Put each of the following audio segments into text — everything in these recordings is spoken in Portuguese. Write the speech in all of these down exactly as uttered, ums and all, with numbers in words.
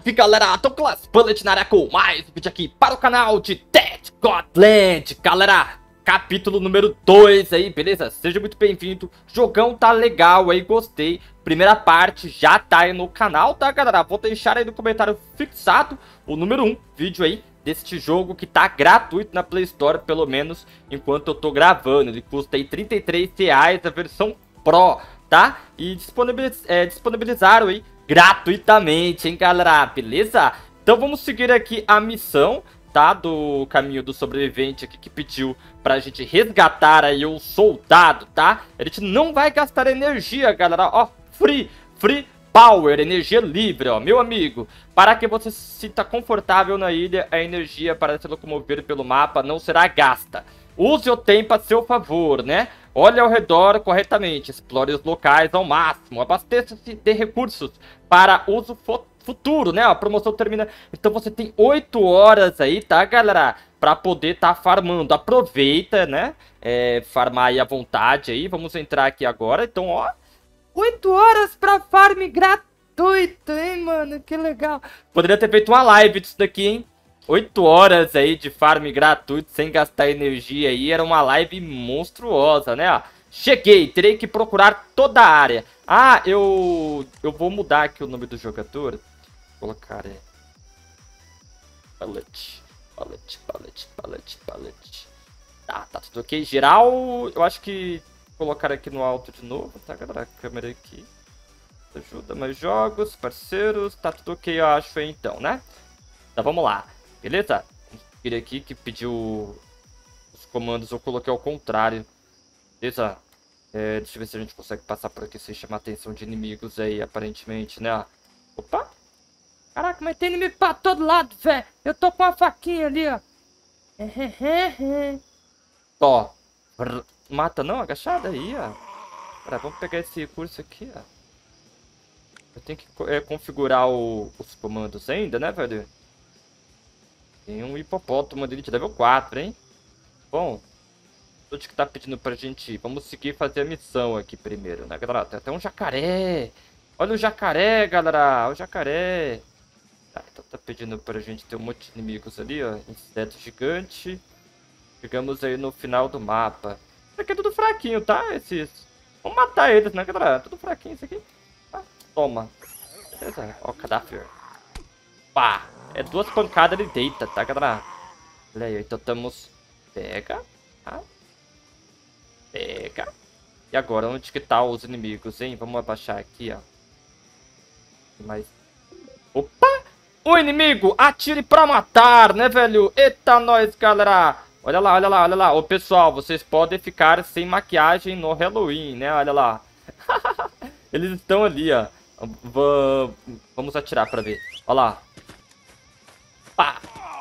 Salve galera, Douglas Bullet na área com mais um vídeo aqui para o canal de Dead Godland. Galera, capítulo número dois aí, beleza? Seja muito bem-vindo, jogão tá legal aí, gostei. Primeira parte já tá aí no canal, tá galera? Vou deixar aí no comentário fixado o número um vídeo aí deste jogo que tá gratuito na Play Store, pelo menos enquanto eu tô gravando. Ele custa aí trinta e três reais a versão Pro, tá? E disponibiliz é, disponibilizaram aí gratuitamente, hein, galera? Beleza? Então vamos seguir aqui a missão, tá? Do caminho do sobrevivente aqui que pediu pra gente resgatar aí o soldado, tá? A gente não vai gastar energia, galera. Ó, free, free power, energia livre, ó, meu amigo. Para que você se sinta confortável na ilha, a energia para se locomover pelo mapa não será gasta. Use o tempo a seu favor, né? Olhe ao redor corretamente, explore os locais ao máximo, abasteça-se de recursos para uso futuro, né? A promoção termina, então você tem oito horas aí, tá, galera? Pra poder tá farmando. Aproveita, né? É, farmar aí à vontade aí. Vamos entrar aqui agora, então, ó. oito horas pra farm gratuito, hein, mano? Que legal. Poderia ter feito uma live disso daqui, hein? oito horas aí de farm gratuito, sem gastar energia aí, era uma live monstruosa, né? Ó, cheguei, terei que procurar toda a área. Ah, eu eu vou mudar aqui o nome do jogador. Vou colocar, é... Pallet, pallet, pallet, pallet, pallet. Tá, tá tudo ok. Geral, eu acho que colocar aqui no alto de novo, tá, galera? A câmera aqui. Ajuda, mais jogos, parceiros, tá tudo ok, eu acho, aí, então, né? Então, vamos lá. Beleza? Vamos seguir aqui que pediu os comandos, eu coloquei ao contrário. Beleza? É, deixa eu ver se a gente consegue passar por aqui sem chamar a atenção de inimigos aí, aparentemente, né? Opa! Caraca, mas tem inimigo pra todo lado, velho. Eu tô com a faquinha ali, ó. Ó. Mata não, agachada aí, ó. Pera, vamos pegar esse recurso aqui, ó. Eu tenho que é, configurar o, os comandos ainda, né, velho? Tem um hipopótamo ali de level quatro, hein? Bom, onde que tá pedindo pra gente ir? Vamos seguir fazer a missão aqui primeiro, né, galera? Tem até um jacaré. Olha o jacaré, galera. Olha o jacaré. Tá, então tá pedindo pra gente ter um monte de inimigos ali, ó. Inseto gigante. Chegamos aí no final do mapa. Isso aqui é tudo fraquinho, tá? Esses... Vamos matar eles, né, galera? Tudo fraquinho isso aqui. Ah, toma. Beleza. Ó, cadáver. Pá. É duas pancadas, ele deita, tá, galera? Olha aí, então estamos... Pega. Tá? Pega. E agora, onde que tá os inimigos, hein? Vamos abaixar aqui, ó. Mais... Opa! O inimigo! Atire pra matar, né, velho? Eita, nós, galera! Olha lá, olha lá, olha lá. Ô, pessoal, vocês podem ficar sem maquiagem no Halloween, né? Olha lá. Eles estão ali, ó. V... Vamos atirar pra ver. Olha lá. Pá.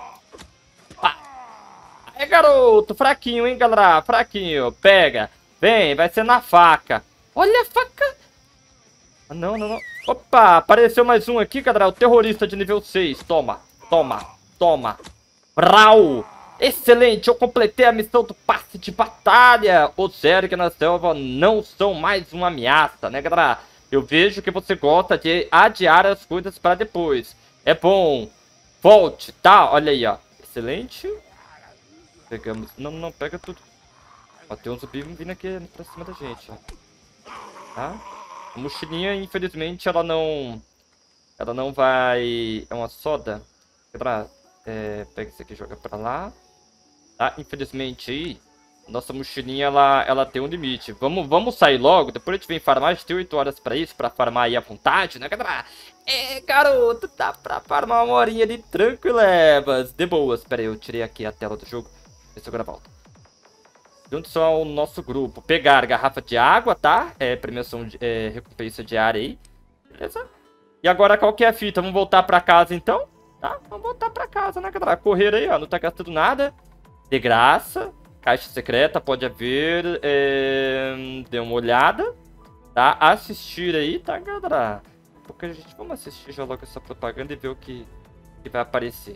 Pá. É, garoto. Fraquinho, hein, galera? Fraquinho. Pega. Vem, vai ser na faca. Olha a faca. Ah, não, não, não. Opa, apareceu mais um aqui, galera. O terrorista de nível seis. Toma, toma, toma. Brau. Excelente, eu completei a missão do passe de batalha. Os Zerg na selva não são mais uma ameaça, né, galera? Eu vejo que você gosta de adiar as coisas para depois. É bom. Volte, tá? Olha aí, ó. Excelente. Pegamos... Não, não, pega tudo. Ó, tem um zumbi vindo aqui pra cima da gente, ó. Tá? A mochilinha, infelizmente, ela não... Ela não vai... É uma soda. É... Pega isso aqui e joga pra lá. Tá? Infelizmente aí... Nossa mochilinha, ela, ela tem um limite. Vamos, vamos sair logo. Depois a gente vem farmar. A gente tem oito horas pra isso. Pra farmar aí à vontade, né, galera? É, garoto. Dá pra farmar uma horinha ali tranquilebas. De boas. Pera aí, eu tirei aqui a tela do jogo. Deixa eu agora volta. Juntos ao nosso grupo. Pegar garrafa de água, tá? É, premiação, de, é, recompensa diária aí. Beleza? E agora qual que é a fita? Vamos voltar pra casa, então? Tá? Vamos voltar pra casa, né, galera? Correr aí, ó. Não tá gastando nada. De graça. Caixa secreta, pode haver. É... Dê uma olhada. Tá? Assistir aí, tá, galera? Porque a gente vamos assistir já logo essa propaganda e ver o que, que vai aparecer.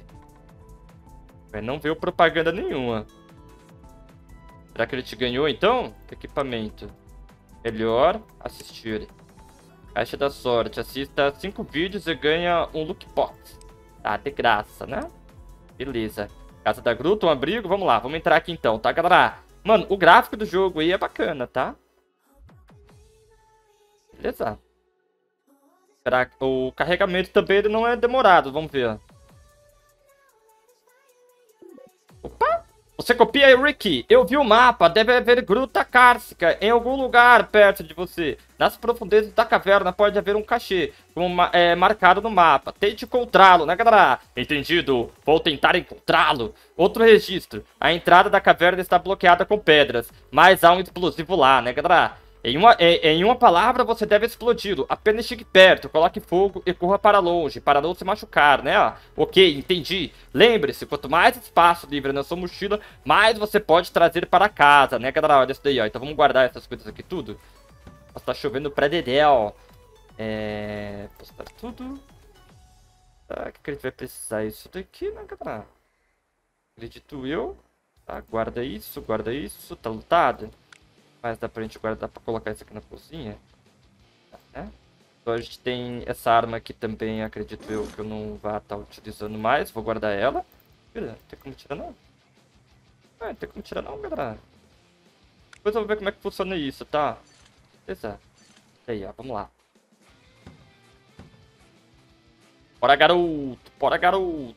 Vai não ver propaganda nenhuma. Será que ele te ganhou, então? Equipamento. Melhor assistir. Caixa da sorte. Assista cinco vídeos e ganha um look box. Tá, de graça, né? Beleza. Casa da Gruta, um abrigo. Vamos lá, vamos entrar aqui então, tá, galera? Mano, o gráfico do jogo aí é bacana, tá? Beleza. Será que o carregamento também ele não é demorado? Vamos ver. Opa! Você copia aí, Ricky. Eu vi o mapa. Deve haver gruta cárcica em algum lugar perto de você. Nas profundezas da caverna pode haver um cachê, como é, marcado no mapa. Tente encontrá-lo, né, galera? Entendido. Vou tentar encontrá-lo. Outro registro. A entrada da caverna está bloqueada com pedras, mas há um explosivo lá, né, galera? Em uma, em, em uma palavra, você deve explodi-lo. Apenas chegue perto, coloque fogo e corra para longe, para não se machucar, né? Ok, entendi. Lembre-se, quanto mais espaço livre na sua mochila, mais você pode trazer para casa, né, galera? Olha isso daí, ó. Então vamos guardar essas coisas aqui tudo. Nossa, tá chovendo pra dedéu. É... Postar tudo. Tá, o que a gente vai precisar? Isso daqui, né, galera? Acredito eu. Tá, guarda isso, guarda isso. Tá lutado? Mas dá pra gente guardar pra colocar isso aqui na cozinha. Né? Então a gente tem essa arma aqui também, acredito eu, que eu não vá estar utilizando mais. Vou guardar ela. Não tem como tirar não. Não, não tem como tirar não, galera. Depois eu vou ver como é que funciona isso, tá? Beleza. Aí, ó, vamos lá. Bora, garoto. Bora, garoto.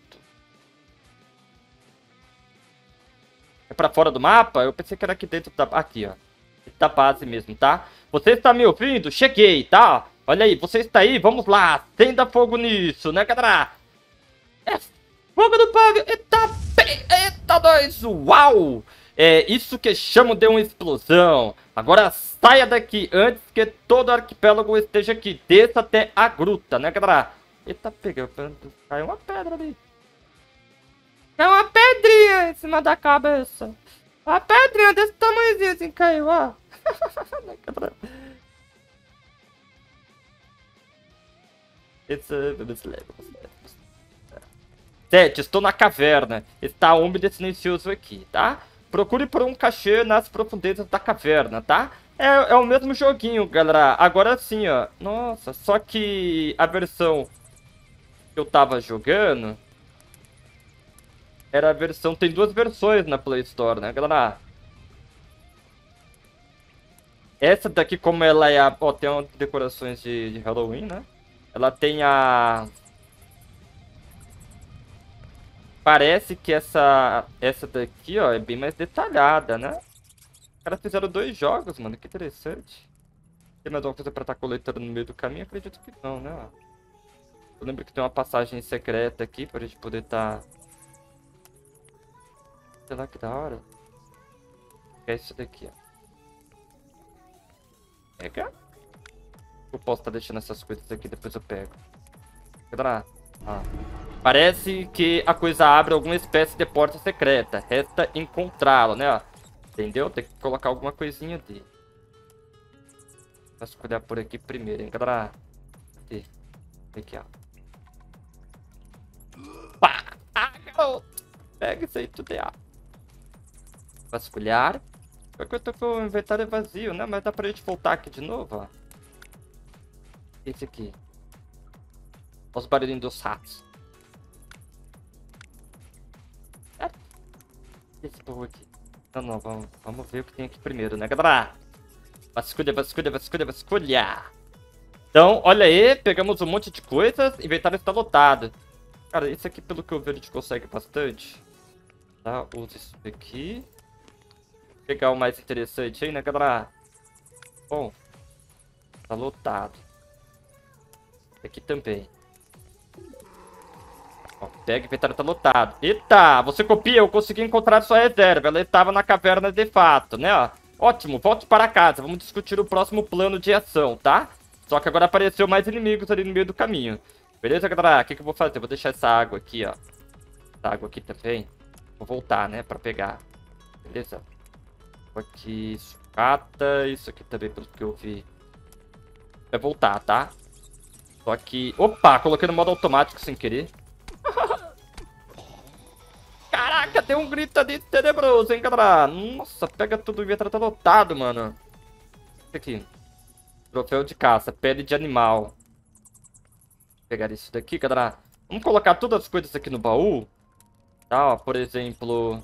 É pra fora do mapa? Eu pensei que era aqui dentro da... Aqui, ó. Da base mesmo, tá? Você está me ouvindo? Cheguei, tá? Olha aí, você está aí? Vamos lá. Tenda fogo nisso, né, galera? É fogo do pavio. Eita, eita, nós. Uau! É isso que chamo de uma explosão. Agora saia daqui antes que todo o arquipélago esteja aqui. Desça até a gruta, né, galera? Eita, pega. Caiu uma pedra ali. É uma pedrinha em cima da cabeça. Uma pedrinha desse tamanhozinho assim caiu, ó. It's Sete, estou na caverna. Está úmido e silencioso aqui, tá? Procure por um cachê nas profundezas da caverna, tá? É, é o mesmo joguinho, galera. Agora sim, ó. Nossa, só que a versão que eu tava jogando era a versão... Tem duas versões na Play Store, né, galera? Essa daqui, como ela é a... Ó, tem umas decorações de, de Halloween, né? Ela tem a... Parece que essa... Essa daqui, ó, é bem mais detalhada, né? Os caras fizeram dois jogos, mano. Que interessante. Tem mais alguma coisa pra estar coletando no meio do caminho? Acredito que não, né? Eu lembro que tem uma passagem secreta aqui pra gente poder estar... Sei lá, que da hora. É isso daqui, ó. Pega. Eu posso estar deixando essas coisas aqui, depois eu pego. Cadê? Ah. Parece que a coisa abre alguma espécie de porta secreta. Resta encontrá-la, né? Entendeu? Tem que colocar alguma coisinha ali. Vou escolher por aqui primeiro, hein, galera? Aqui, aqui ó. Pá! Ah, garoto! Pega isso aí tudo aí, ó. Vasculhar. Porque eu tô com o inventário vazio, né? Mas dá pra gente voltar aqui de novo, ó. Esse aqui. Olha os barulhinhos dos ratos. Esse povo aqui. Não, não, vamos, vamos ver o que tem aqui primeiro, né, galera? Vasculha, vasculha, vasculha, vasculha. Então, olha aí, pegamos um monte de coisas. O inventário está lotado. Cara, isso aqui, pelo que eu vi, a gente consegue bastante. Tá, usa isso aqui. Pegar o mais interessante aí, né, galera? Bom, tá lotado. Aqui também. Ó, pega, o inventário tá lotado. Eita, você copia, eu consegui encontrar sua reserva. Ela estava na caverna de fato, né? Ó. Ótimo, volte para casa. Vamos discutir o próximo plano de ação, tá? Só que agora apareceu mais inimigos ali no meio do caminho. Beleza, galera? O que, que eu vou fazer? Eu vou deixar essa água aqui, ó. Essa água aqui também. Vou voltar, né? Pra pegar. Beleza? Aqui, sucata. Isso aqui também, pelo que eu vi. Vai voltar, tá? Só que... Opa! Coloquei no modo automático sem querer. Caraca, tem um grito ali tenebroso, hein, galera? Nossa, pega tudo, o inventário tá lotado, mano. Isso aqui. Troféu de caça, pele de animal. Vou pegar isso daqui, galera. Vamos colocar todas as coisas aqui no baú. Tá, ó, por exemplo...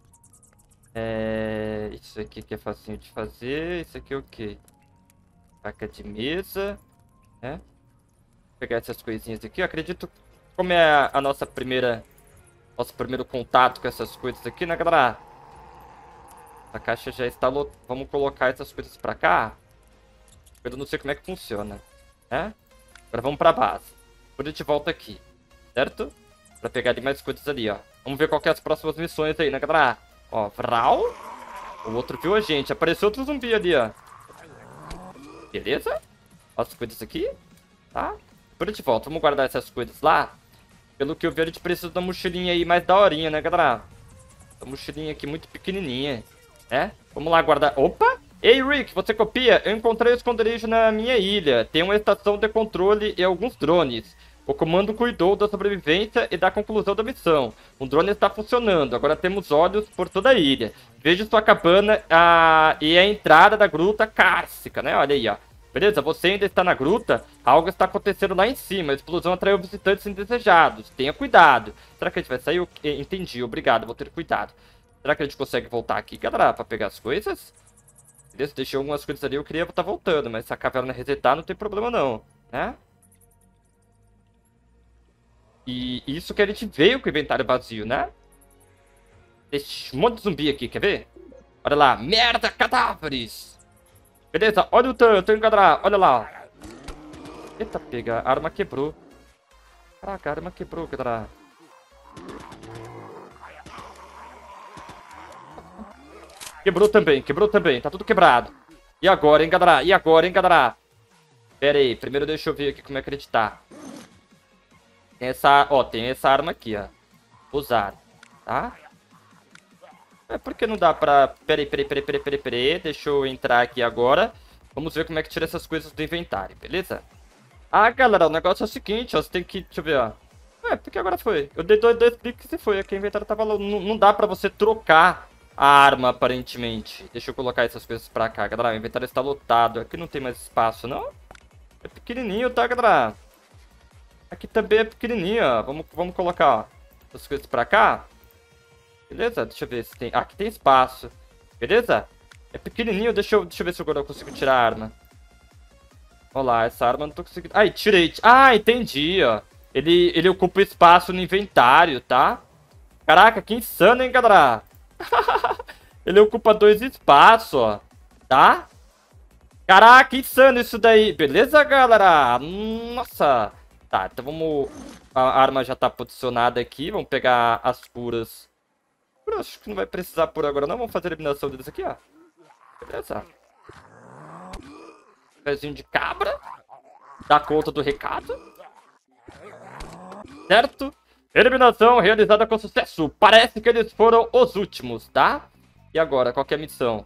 É... Isso aqui que é facinho de fazer. Isso aqui é o quê? Faca de mesa. Né? Vou pegar essas coisinhas aqui. Eu acredito, como é a nossa primeira... Nosso primeiro contato com essas coisas aqui, né, galera? A caixa já está lotada. Vamos colocar essas coisas pra cá. Eu não sei como é que funciona, né? Agora vamos pra base. Depois a gente volta aqui, certo? Pra pegar ali mais coisas ali, ó. Vamos ver qual que é as próximas missões aí, né, galera? Ó, Vral. O outro viu a gente. Apareceu outro zumbi ali, ó. Beleza? Ó, as coisas aqui. Tá? Depois a gente volta. Vamos guardar essas coisas lá. Pelo que eu vi, a gente precisa da mochilinha aí mais daorinha, né, galera? Essa mochilinha aqui muito pequenininha, né? Vamos lá guardar... Opa! Ei, Rick, você copia? Eu encontrei um esconderijo na minha ilha. Tem uma estação de controle e alguns drones. O comando cuidou da sobrevivência e da conclusão da missão. O drone está funcionando. Agora temos olhos por toda a ilha. Vejo sua cabana ah, e a entrada da gruta cárcica, né? Olha aí, ó. Beleza, você ainda está na gruta? Algo está acontecendo lá em cima. A explosão atraiu visitantes indesejados. Tenha cuidado. Será que a gente vai sair? Entendi, obrigado, vou ter cuidado. Será que a gente consegue voltar aqui, galera, pra pegar as coisas? Beleza, deixei algumas coisas ali, eu queria estar voltando. Mas se a caverna resetar, não tem problema não, né? E isso que a gente veio com o inventário vazio, né? Esse monte de zumbi aqui, quer ver? Olha lá, merda, cadáveres! Beleza, olha o tanto, hein, galera? Olha lá. Eita, pega, a arma quebrou. Caraca, a arma quebrou, galera. Quebrou também, quebrou também, tá tudo quebrado. E agora, hein, galera? E agora, hein, galera? Pera aí, primeiro deixa eu ver aqui como é que ele tá. Tem essa, ó, tem essa arma aqui, ó. Usar, tá? É porque não dá pra... Peraí, peraí, peraí, peraí, peraí, peraí. Deixa eu entrar aqui agora. Vamos ver como é que tira essas coisas do inventário, beleza? Ah, galera, o negócio é o seguinte, ó. Você tem que... Deixa eu ver, ó. É, porque agora foi. Eu dei dois, dois cliques e foi. Aqui o inventário tava... Não, não dá pra você trocar a arma, aparentemente. Deixa eu colocar essas coisas pra cá, galera. O inventário está lotado. Aqui não tem mais espaço, não? É pequenininho, tá, galera? Aqui também é pequenininho, ó. Vamos, vamos colocar, ó, essas coisas pra cá. Beleza? Deixa eu ver se tem... Ah, aqui tem espaço. Beleza? É pequenininho. Deixa eu, deixa eu ver se agora eu consigo tirar a arma. Olha lá, essa arma eu não tô conseguindo... Ai, tirei. Ah, entendi, ó. Ele, ele ocupa espaço no inventário, tá? Caraca, que insano, hein, galera? Ele ocupa dois espaços, ó. Tá? Caraca, que insano isso daí. Beleza, galera? Nossa. Tá, então vamos... A arma já tá posicionada aqui. Vamos pegar as curas. Acho que não vai precisar por agora não. Vamos fazer a eliminação deles aqui, ó. Beleza. Pezinho de cabra. Dá conta do recado. Certo? Eliminação realizada com sucesso. Parece que eles foram os últimos, tá? E agora, qual que é a missão?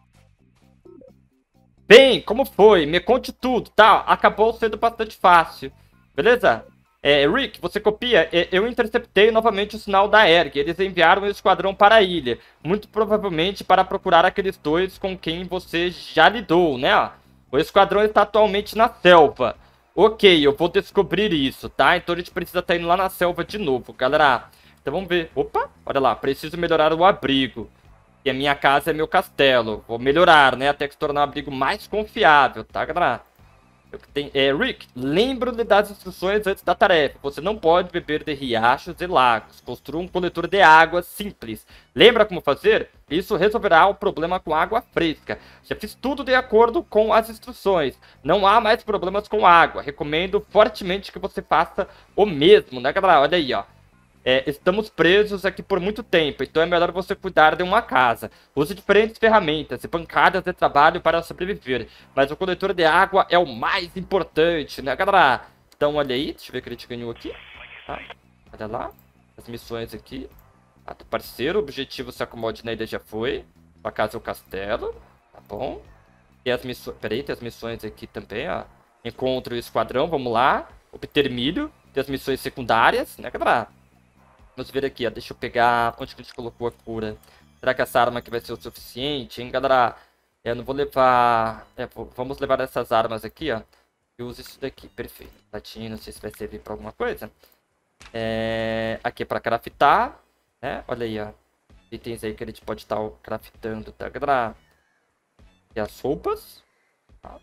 Bem, como foi? Me conte tudo, tá? Acabou sendo bastante fácil. Beleza? É, Rick, você copia? Eu interceptei novamente o sinal da Erg. Eles enviaram um esquadrão para a ilha. Muito provavelmente para procurar aqueles dois com quem você já lidou, né? O esquadrão está atualmente na selva. Ok, eu vou descobrir isso, tá? Então a gente precisa estar indo lá na selva de novo, galera. Então vamos ver. Opa, olha lá. Preciso melhorar o abrigo. E a minha casa é meu castelo. Vou melhorar, né? Até que se tornar um abrigo mais confiável, tá, galera? Tem, é, Rick, lembro-lhe das instruções antes da tarefa. Você não pode beber de riachos e lagos. Construa um coletor de água simples. Lembra como fazer? Isso resolverá o problema com água fresca. Já fiz tudo de acordo com as instruções. Não há mais problemas com água. Recomendo fortemente que você faça o mesmo, né, galera? Olha aí, ó. É, estamos presos aqui por muito tempo, então é melhor você cuidar de uma casa. Use diferentes ferramentas e pancadas de trabalho para sobreviver. Mas o coletor de água é o mais importante, né, galera? Então, olha aí. Deixa eu ver o que a gente ganhou aqui. Tá? Olha lá. As missões aqui. Ah, do parceiro. O objetivo se acomode na ilha já foi. Sua casa é o castelo. Tá bom. E as missões... Peraí, tem as missões aqui também, ó. Encontre o esquadrão, vamos lá. Obter milho. Tem as missões secundárias, né, galera? Vamos ver aqui, ó. Deixa eu pegar... Onde que a gente colocou a cura? Será que essa arma aqui vai ser o suficiente, hein, galera? É, eu não vou levar... É, vou- vamos levar essas armas aqui, ó. E uso isso daqui, perfeito. Latinha, não sei se vai servir pra alguma coisa. É... Aqui é pra craftar, né? Olha aí, ó. Itens aí que a gente pode estar craftando, tá, galera? E as roupas. Tá.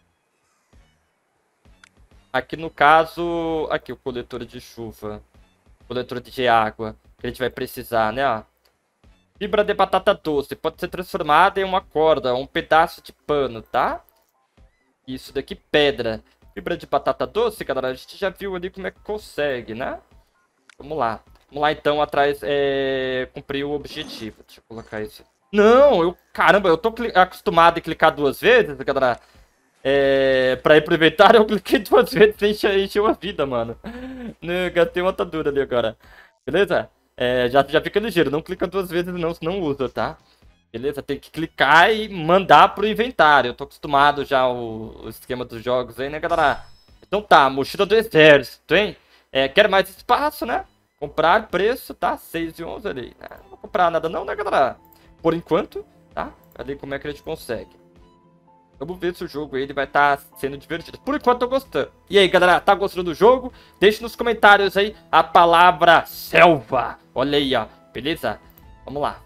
Aqui no caso... Aqui o coletor de chuva. Coletor de água. Que a gente vai precisar, né, ó. Fibra de batata doce. Pode ser transformada em uma corda, um pedaço de pano, tá? Isso daqui, pedra. Fibra de batata doce, galera, a gente já viu ali como é que consegue, né? Vamos lá. Vamos lá, então, atrás, é... cumprir o objetivo. Deixa eu colocar isso. Não, eu... Caramba, eu tô cli- acostumado a clicar duas vezes, galera. É... Pra ir pro inventário, eu cliquei duas vezes e enche- encheu a vida, mano. Né, gastei uma atadura ali agora. Beleza? É, já, já fica ligeiro, não clica duas vezes não, senão usa, tá? Beleza? Tem que clicar e mandar pro inventário. Eu tô acostumado já o, o esquema dos jogos aí, né, galera? Então tá, mochila do exército, hein? É, quer mais espaço, né? Comprar preço, tá? seis e onze ali. Né? Não vou comprar nada não, né, galera? Por enquanto, tá? Cadê como é que a gente consegue? Vamos ver se o jogo ele vai estar sendo divertido. Por enquanto, tô gostando. E aí, galera, tá gostando do jogo? Deixe nos comentários aí a palavra selva. Olha aí, ó. Beleza? Vamos lá.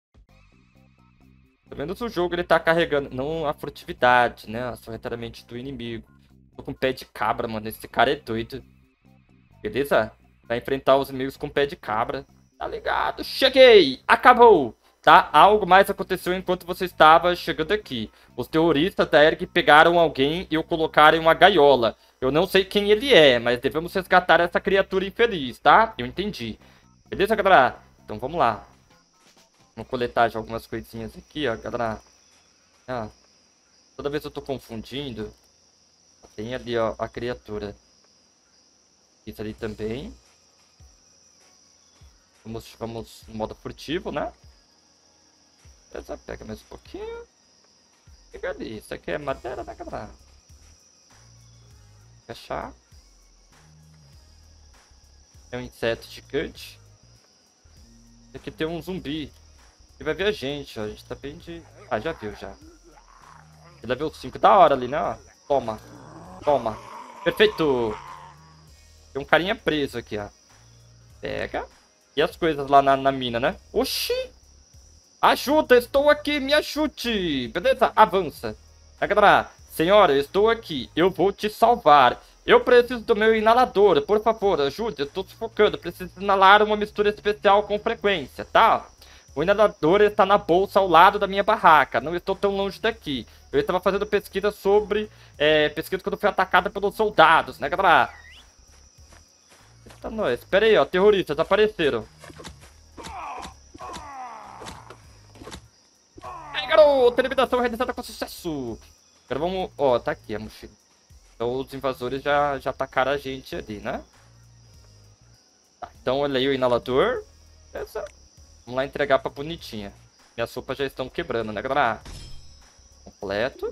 Pelo menos o jogo ele tá carregando, não a furtividade, né? Sorrateiramente do inimigo. Tô com pé de cabra, mano. Esse cara é doido. Beleza? Vai enfrentar os inimigos com pé de cabra. Tá ligado? Cheguei! Acabou! Tá? Algo mais aconteceu enquanto você estava chegando aqui. Os terroristas da Erg pegaram alguém e o colocaram em uma gaiola. Eu não sei quem ele é, mas devemos resgatar essa criatura infeliz, tá? Eu entendi. Beleza, galera? Então vamos lá. Vamos coletar já algumas coisinhas aqui, ó, galera. Ah, toda vez eu tô confundindo. Tem ali, ó, a criatura. Isso ali também. Vamos, vamos no modo furtivo, né? Beleza, pega mais um pouquinho. Pega ali. Isso aqui é madeira, né, galera? Fechar. É um inseto gigante. Aqui tem um zumbi. Que vai ver a gente, ó. A gente tá bem de... Ah, já viu, já. Ele level cinco. Da hora ali, né, ó. Toma. Toma. Perfeito. Tem um carinha preso aqui, ó. Pega. E as coisas lá na, na mina, né? Oxi! Ajuda, estou aqui, me ajude! Beleza? Avança. Tá, galera? Senhora, eu estou aqui. Eu vou te salvar. Eu preciso do meu inalador. Por favor, ajude. Eu estou sufocando. Preciso inalar uma mistura especial com frequência, tá? O inalador está na bolsa ao lado da minha barraca. Não estou tão longe daqui. Eu estava fazendo pesquisa sobre... É, pesquisa quando fui atacada pelos soldados, né, galera? Eita, nós. Espera aí, ó. Terroristas apareceram. Ai, garoto! Eliminação realizada com sucesso. Agora vamos... Ó, tá aqui a mochila. Então os invasores já, já atacaram a gente ali, né? Tá, então olha aí o inalador. Beleza. Vamos lá entregar pra bonitinha. Minhas roupas já estão quebrando, né, galera? Completo.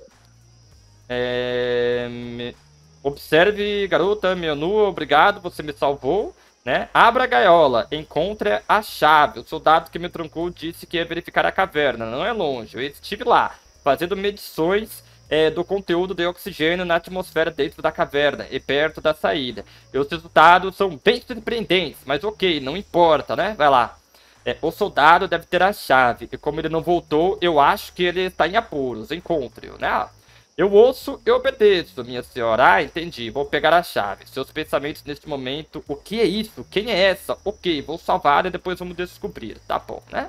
É... Me... Observe, garota, menu, obrigado, você me salvou, né? Abra a gaiola, encontre a chave. O soldado que me trancou disse que ia verificar a caverna, não é longe. Eu estive lá, fazendo medições é, do conteúdo de oxigênio na atmosfera dentro da caverna e perto da saída. E os resultados são bem surpreendentes, mas ok, não importa, né? Vai lá. É, o soldado deve ter a chave, e como ele não voltou, eu acho que ele está em apuros. Encontre-o, né? Eu ouço e obedeço, minha senhora. Ah, entendi. Vou pegar a chave. Seus pensamentos neste momento. O que é isso? Quem é essa? Ok, vou salvar e depois vamos descobrir. Tá bom, né?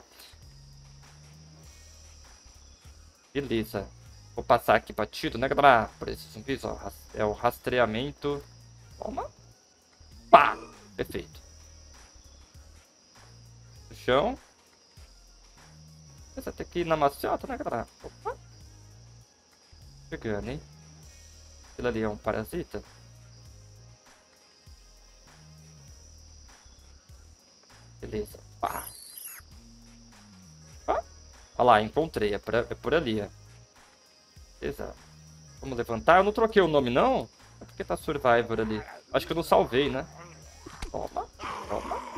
Beleza. Vou passar aqui batido, né, galera? Por esses zumbis, ó. É o rastreamento. Toma. Pá! Perfeito. No chão. Você tem que ir na maciota, né, galera? Opa. Pegando, hein? Aquilo ali é um parasita? Beleza. Pá. Pá. Olha lá, encontrei. É por, é por ali, ó. Beleza. Vamos levantar. Eu não troquei o nome, não? É porque tá Survivor ali. Acho que eu não salvei, né? Toma. Toma.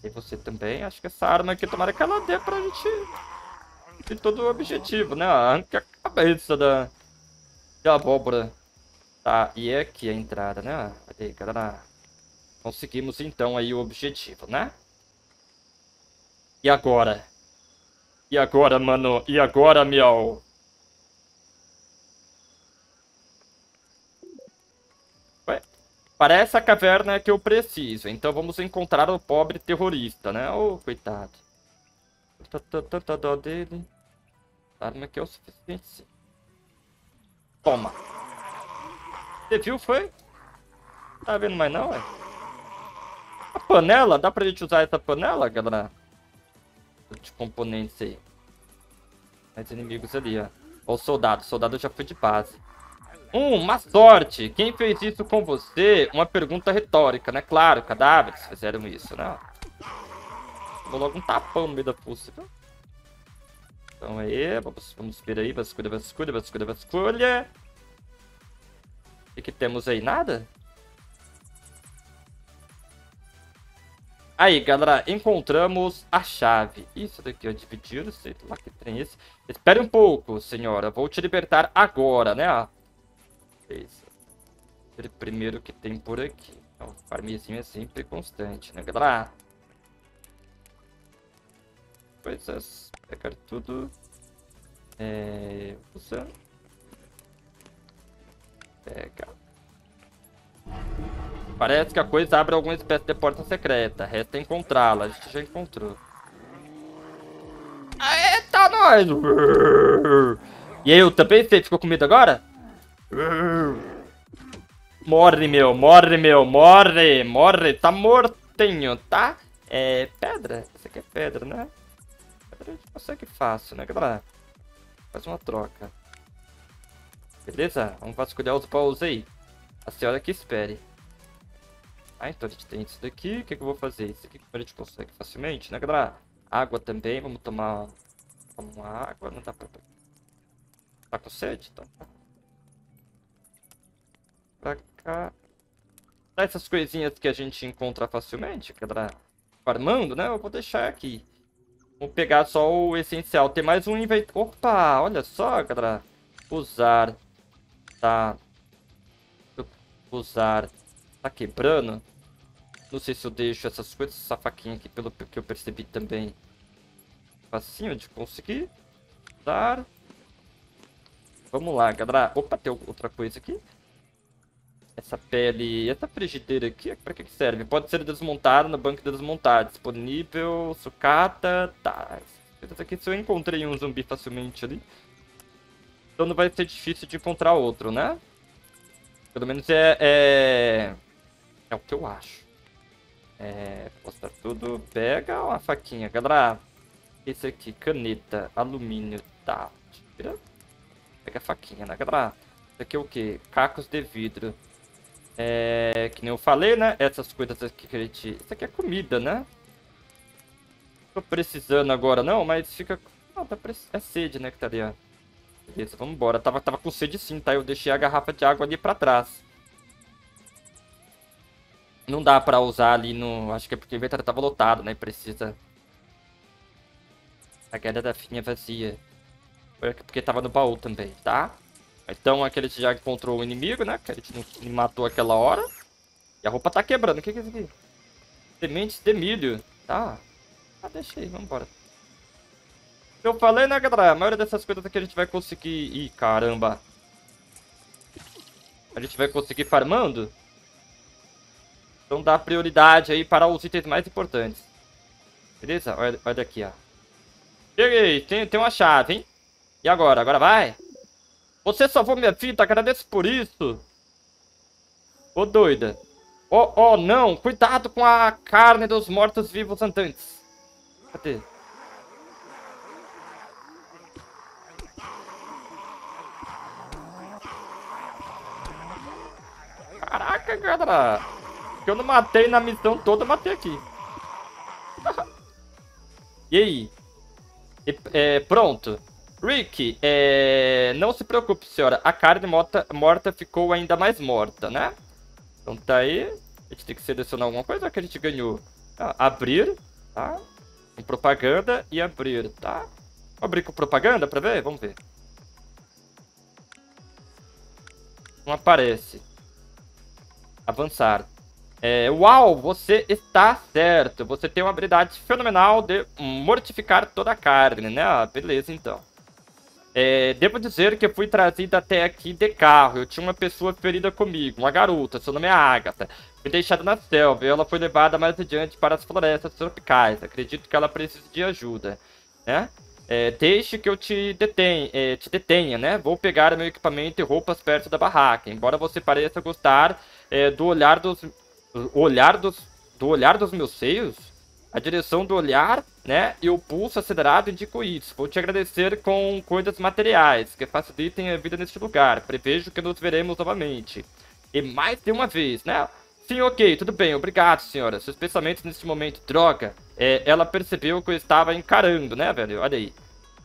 E você também. Acho que essa arma aqui, tomara que ela dê pra gente ter todo o objetivo, né? Arranca a cabeça da, da abóbora. Tá, e é aqui a entrada, né? Olha aí, galera. Conseguimos então aí o objetivo, né? E agora? E agora, mano? E agora, miau? Ué, parece a caverna que eu preciso. Então vamos encontrar o pobre terrorista, né? Ô, coitado. Tanta dó dele. A arma aqui é o suficiente, sim. Toma. Você viu, foi? Tá vendo mais não, ué? A panela? Dá pra gente usar essa panela, galera? De componentes aí. Mais inimigos ali, ó. Ó o soldado. O soldado já foi de base. Um, uma sorte. Quem fez isso com você? Uma pergunta retórica, né? Claro, cadáveres fizeram isso, né? Vou logo um tapão no meio da pulsa, viu? Então aí, vamos, vamos ver aí. Vasculha, vasculha, vasculha, vasculha. O que, que temos aí? Nada? Aí, galera, encontramos a chave. Isso daqui, ó, dividir, sei lá que trem é esse. Espere um pouco, senhora. Vou te libertar agora, né? Isso. Primeiro que tem por aqui. Então, o farmezinho é sempre constante, né, galera? Coisas. Pegar tudo. É... Usando. Pega. Parece que a coisa abre alguma espécie de porta secreta. Resta encontrá-la. A gente já encontrou. Eita, nós! E aí, eu também sei. Ficou com medo agora? Morre, meu. Morre, meu. Morre. Morre. Tá mortinho, tá? É pedra? Isso aqui é pedra, né? Pedra a gente consegue fácil, né, galera? Faz uma troca. Beleza? Vamos vasculhar os baús aí. A senhora que espere. Ah, então a gente tem isso daqui. O que, que eu vou fazer? Isso aqui a gente consegue facilmente, né, galera? Água também. Vamos tomar uma água. Não dá pra... Tá com sede? Então tá. Pra cá. Tá, essas coisinhas que a gente encontra facilmente, galera. Farmando, né? Eu vou deixar aqui. Vamos pegar só o essencial. Tem mais um inventário. Opa, olha só, galera. Usar. Tá. Usar. Tá quebrando. Não sei se eu deixo essas coisas. Essa faquinha aqui, pelo que eu percebi também. Facinho de conseguir. Usar. Vamos lá, galera. Opa, tem outra coisa aqui. Essa pele... Essa frigideira aqui, pra que serve? Pode ser desmontada no banco de desmontar. Disponível, sucata... Tá. Essa aqui, se eu encontrei um zumbi facilmente ali. Então não vai ser difícil de encontrar outro, né? Pelo menos é... É, é o que eu acho. É... Postar tudo. Pega uma faquinha, galera. Esse aqui, caneta, alumínio, tá. Tira. Pega a faquinha, né, galera? Isso aqui é o que? Cacos de vidro. É, que nem eu falei, né? Essas coisas aqui que a gente... Isso aqui é comida, né? Tô precisando agora não, mas fica... Não, tá pre... É sede, né, que tá ali, ó. Beleza, vamos embora. Tava, tava com sede sim, tá? Eu deixei a garrafa de água ali pra trás. Não dá pra usar ali no... Acho que é porque o inventário tava lotado, né? Precisa... A garrafinha é vazia. Porque tava no baú também, tá? Então aqui a gente já encontrou o inimigo, né? Que a gente não matou aquela hora. E a roupa tá quebrando. O que que é isso aqui? Sementes de milho. Tá. Ah, deixa aí. Vambora. Eu falei, né, galera? A maioria dessas coisas aqui a gente vai conseguir... Ih, caramba. A gente vai conseguir farmando. Então dá prioridade aí para os itens mais importantes. Beleza? Olha, olha aqui, ó. Cheguei. Tem, tem uma chave, hein? E agora? Agora vai? Você salvou minha vida, agradeço por isso. Ô, doida. Oh, oh, não. Cuidado com a carne dos mortos-vivos andantes. Cadê? Caraca, galera. Eu não matei na missão toda, eu matei aqui. E aí? E, é, pronto. Rick, é... não se preocupe, senhora. A carne morta, morta ficou ainda mais morta, né? Então tá aí. A gente tem que selecionar alguma coisa que a gente ganhou. Ah, abrir. tá? Com propaganda e abrir, tá? Vou abrir com propaganda pra ver? Vamos ver. Não aparece. Avançar. É, uau, você está certo. Você tem uma habilidade fenomenal de mortificar toda a carne, né? Ah, beleza, então. É, devo dizer que eu fui trazida até aqui de carro. Eu tinha uma pessoa ferida comigo, uma garota, seu nome é Agatha. Fui deixada na selva e ela foi levada mais adiante para as florestas tropicais. Acredito que ela precisa de ajuda, né? É, deixe que eu te detenha, é, te detenha, né? Vou pegar meu equipamento e roupas perto da barraca. Embora você pareça gostar é, do olhar dos, olhar dos, do olhar dos meus seios, a direção do olhar, né, e o pulso acelerado indicam isso. Vou te agradecer com coisas materiais que facilitem a vida neste lugar. Prevejo que nos veremos novamente. E mais de uma vez, né? Sim, ok, tudo bem, obrigado, senhora. Seus pensamentos neste momento, droga. É, ela percebeu que eu estava encarando, né, velho? Olha aí.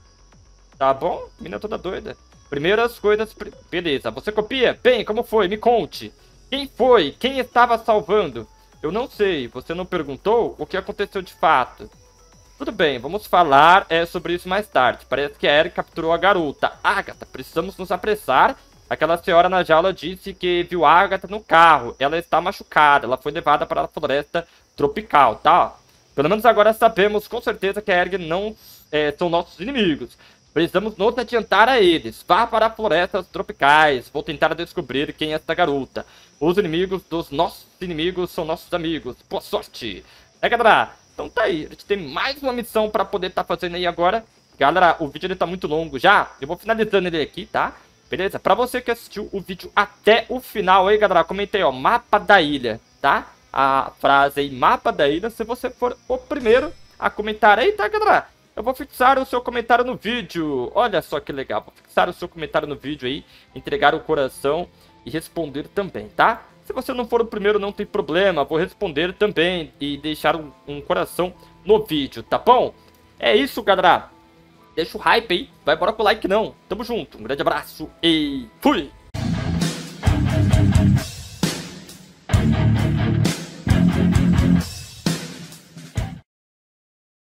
Tá bom? Mina toda doida. Primeiras coisas... Beleza, você copia? Bem, como foi? Me conte. Quem foi? Quem estava salvando? Eu não sei. Você não perguntou o que aconteceu de fato. Tudo bem, vamos falar é, sobre isso mais tarde. Parece que a Eric capturou a garota. Agatha, precisamos nos apressar. Aquela senhora na jaula disse que viu a Agatha no carro. Ela está machucada. Ela foi levada para a floresta tropical, tá? Pelo menos agora sabemos com certeza que a Eric não é, são nossos inimigos. Precisamos nos adiantar a eles. Vá para florestas tropicais. Vou tentar descobrir quem é esta garota. Os inimigos dos nossos inimigos são nossos amigos. Boa sorte. É, galera. Então tá aí. A gente tem mais uma missão pra poder tá fazendo aí agora. Galera, o vídeo ele tá muito longo já. Eu vou finalizando ele aqui, tá? Beleza? Pra você que assistiu o vídeo até o final aí, galera, comenta aí, ó. Mapa da ilha, tá? A frase aí, mapa da ilha. Se você for o primeiro a comentar aí, tá, galera? Eu vou fixar o seu comentário no vídeo. Olha só que legal. Vou fixar o seu comentário no vídeo aí. Entregar o coração e responder também, tá? Se você não for o primeiro, não tem problema. Vou responder também e deixar um, um coração no vídeo, tá bom? É isso, galera. Deixa o hype aí. Vai embora com o like, não. Tamo junto. Um grande abraço e fui!